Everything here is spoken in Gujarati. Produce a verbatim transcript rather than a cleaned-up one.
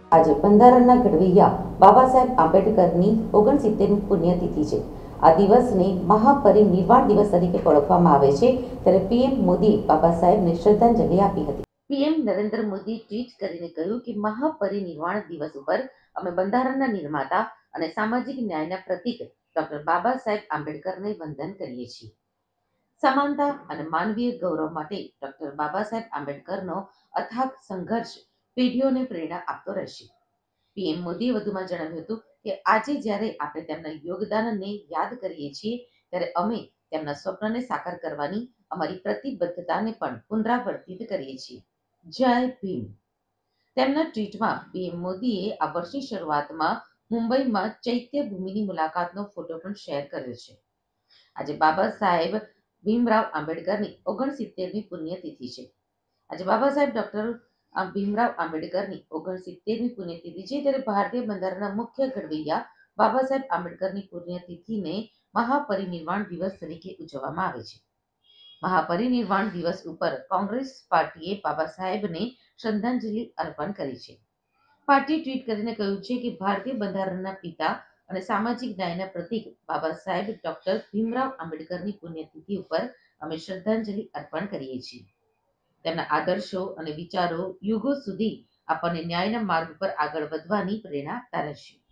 આજે બંધારણના ઘડવૈયા બાબા સાહેબ આંબેડકરની ઓગણસિત્તેરમી પુણ્યતિથિ છે. આ દિવસને મહાપરિનિર્વાણ દિવસ તરીકે ઓળખવામાં આવે છે. ત્યારે પીએમ મોદીએ બાબા સાહેબને શ્રદ્ધાંજલિ આપી હતી. પીએમ નરેન્દ્ર મોદી ટ્વીટ કરીને કહ્યું કે મહાપરિનિર્વાણ દિવસ ઉપર અમે બંધારણના નિર્માતા અને સામાજિક ન્યાયના પ્રતીક ડોક્ટર બાબા સાહેબ આંબેડકરને વંદન કરીએ છીએ. સમાનતા અને માનવીય ગૌરવ માટે ડોક્ટર બાબા સાહેબ આંબેડકરનો અથાગ સંઘર્ષ પેઢીઓને પ્રેરણા આપતો રહેશે. પીએમ મોદીએ વધુમાં જણાવ્યું હતું કે આજે જ્યારે આપણે તેમના યોગદાનને યાદ કરીએ છીએ ત્યારે અમે તેમના સ્વપ્નને સાકાર કરવાની અમારી પ્રતિબદ્ધતાને પણ પુનરાવર્તિત કરીએ છીએ. જય ભીમ. તેમના ટ્વીટમાં પીએમ મોદીએ આ વર્ષની શરૂઆતમાં મુંબઈમાં ચૈત્યભૂમિની મુલાકાતનો ફોટો પણ શેર કર્યો છે. આજે બાબા સાહેબ ભીમરાવ આંબેડકરની ઓગણસિત્તેરમી પુણ્યતિથિ છે. આજે બાબા સાહેબ ડોક્ટર ભીમરાવ આંબેડકરની ઓગણસિત્તેરમી પુણ્યતિથિ છે. ત્યારે ભારતીય બંધારણના મુખ્ય ઘડવૈયા બાબા સાહેબ આંબેડકરની પુણ્યતિથિને મહાપરિનિર્વાણ દિવસ તરીકે ઉજવવામાં આવે છે. મહાપરિનિર્વાણ દિવસ ઉપર કોંગ્રેસ પાર્ટીએ બાબા સાહેબને શ્રદ્ધાંજલિ અર્પણ કરી છે. પાર્ટીએ ટ્વીટ કરીને કહ્યું છે કે ભારતીય બંધારણના પિતા અને સામાજિક ન્યાયના પ્રતીક બાબા સાહેબ ડોક્ટર ભીમરાવ આંબેડકરની પુણ્યતિથિ ઉપર અમે શ્રદ્ધાંજલિ અર્પણ કરીએ છીએ. તેમના આદર્શો અને વિચારો યુગો સુધી આપણને ન્યાયના માર્ગ પર આગળ વધવાની પ્રેરણા આપતા રહેશે.